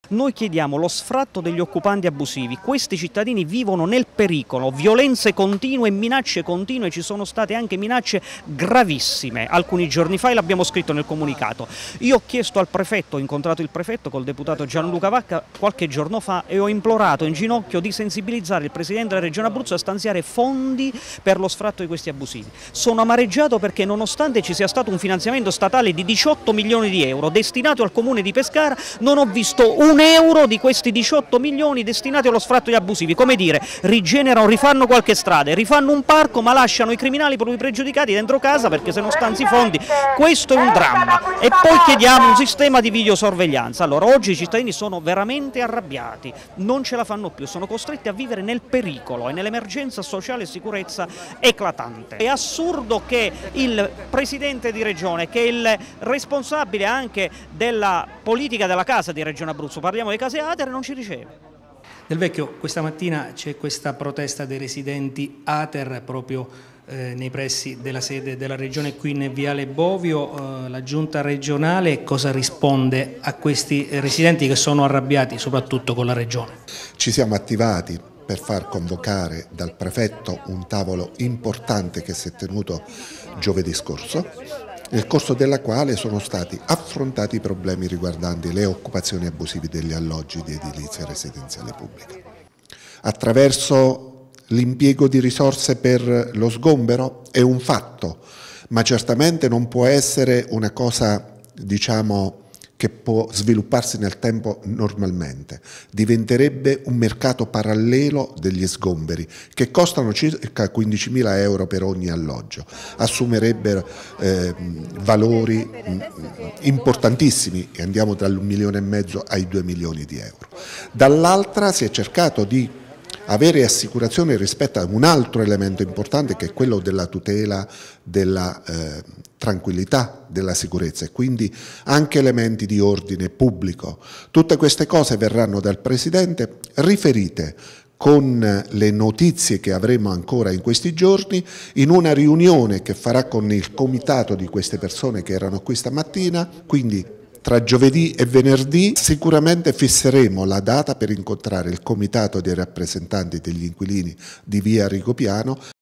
Noi chiediamo lo sfratto degli occupanti abusivi. Questi cittadini vivono nel pericolo, violenze continue, minacce continue, ci sono state anche minacce gravissime alcuni giorni fa e l'abbiamo scritto nel comunicato. Io ho chiesto al prefetto, ho incontrato il prefetto col deputato Gianluca Vacca qualche giorno fa e ho implorato in ginocchio di sensibilizzare il Presidente della Regione Abruzzo a stanziare fondi per lo sfratto di questi abusivi. Sono amareggiato perché nonostante ci sia stato un finanziamento statale di 18 milioni di euro destinato al Comune di Pescara, non ho visto un euro di questi 18 milioni destinati allo sfratto degli abusivi. Come dire, rigenerano, rifanno qualche strada, rifanno un parco ma lasciano i criminali proprio pregiudicati dentro casa perché se non stanzi i fondi. Questo è un dramma. E poi chiediamo un sistema di videosorveglianza. Allora oggi i cittadini sono veramente arrabbiati, non ce la fanno più, sono costretti a vivere nel pericolo e nell'emergenza sociale e sicurezza eclatante. È assurdo che il Presidente di Regione, che è il responsabile anche della politica della casa di Regione Abruzzo, parliamo di case Ater, non ci riceve. Del Vecchio, questa mattina c'è questa protesta dei residenti Ater proprio nei pressi della sede della Regione qui in Viale Bovio. La Giunta regionale cosa risponde a questi residenti che sono arrabbiati soprattutto con la Regione? Ci siamo attivati per far convocare dal prefetto un tavolo importante che si è tenuto giovedì scorso, nel corso della quale sono stati affrontati i problemi riguardanti le occupazioni abusive degli alloggi di edilizia residenziale pubblica. Attraverso l'impiego di risorse per lo sgombero è un fatto, ma certamente non può essere una cosa, diciamo, che può svilupparsi nel tempo normalmente. Diventerebbe un mercato parallelo degli sgomberi che costano circa 15.000 euro per ogni alloggio, assumerebbero valori importantissimi e andiamo dall'1,5 milioni ai 2 milioni di euro. Dall'altra si è cercato di avere assicurazione rispetto a un altro elemento importante che è quello della tutela della tranquillità, della sicurezza e quindi anche elementi di ordine pubblico. Tutte queste cose verranno dal Presidente riferite con le notizie che avremo ancora in questi giorni in una riunione che farà con il comitato di queste persone che erano qui stamattina, quindi tra giovedì e venerdì sicuramente fisseremo la data per incontrare il comitato dei rappresentanti degli inquilini di via Rigopiano